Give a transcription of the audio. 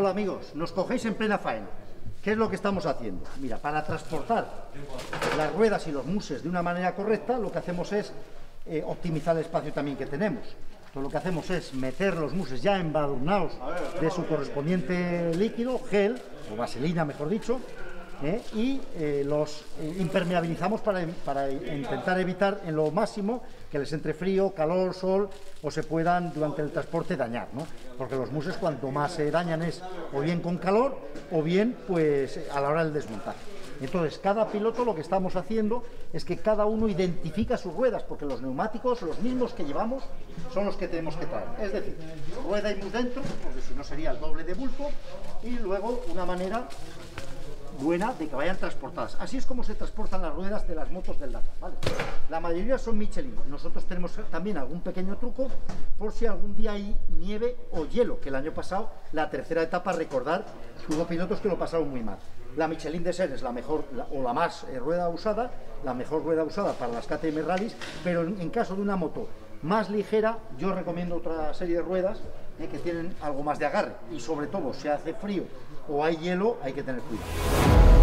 Hola amigos, nos cogéis en plena faena. ¿Qué es lo que estamos haciendo? Mira, para transportar las ruedas y los muses de una manera correcta, lo que hacemos es optimizar el espacio también que tenemos. Entonces lo que hacemos es meter los muses ya embadurnados de su correspondiente líquido, gel, o vaselina mejor dicho, y los impermeabilizamos para intentar evitar en lo máximo que les entre frío, calor, sol o se puedan durante el transporte dañar, ¿no? Porque los muses cuanto más se dañan es o bien con calor o bien pues a la hora del desmontaje. Entonces cada piloto lo que estamos haciendo es que cada uno identifica sus ruedas, porque los neumáticos, los mismos que llevamos, son los que tenemos que traer. Es decir, rueda y mus dentro, porque si no sería el doble de bulto, y luego una manera buena de que vayan transportadas. Así es como se transportan las ruedas de las motos del Dakar, ¿vale? La mayoría son Michelin. Nosotros tenemos también algún pequeño truco por si algún día hay nieve o hielo, que el año pasado, la tercera etapa, recordar, hubo pilotos que lo pasaron muy mal. La Michelin de Ser es la mejor o la más rueda usada, la mejor rueda usada para las KTM Rallys, pero en caso de una moto más ligera, yo recomiendo otra serie de ruedas que tienen algo más de agarre, y sobre todo si hace frío o hay hielo hay que tener cuidado.